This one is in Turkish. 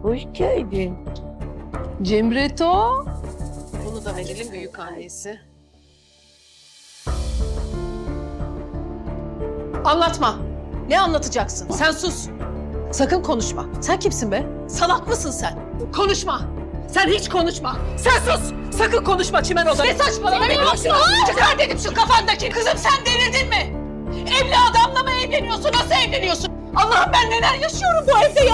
Hoş geldin. Cemreto. Bunu da verelim büyük annesi. Anlatma. Ne anlatacaksın? Sen sus. Sakın konuşma. Sen kimsin be? Salak mısın sen? Konuşma. Sen hiç konuşma. Sen sus. Sakın konuşma Çimen Oda. Ne saçmalama benim başıma. Çıkar dedim şu kafandaki. Kızım sen delirdin mi? Evli adamla mı evleniyorsun? Nasıl evleniyorsun? Allah'ım ben neler yaşıyorum bu evde ya.